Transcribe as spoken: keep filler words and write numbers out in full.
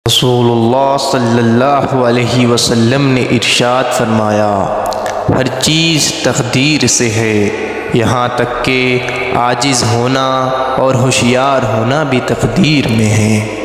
रसूलुल्लाह सल्लल्लाहु अलैहि वसल्लम ने इरशाद फरमाया, हर चीज़ तकदीर से है, यहाँ तक कि आजिज़ होना और होशियार होना भी तकदीर में है।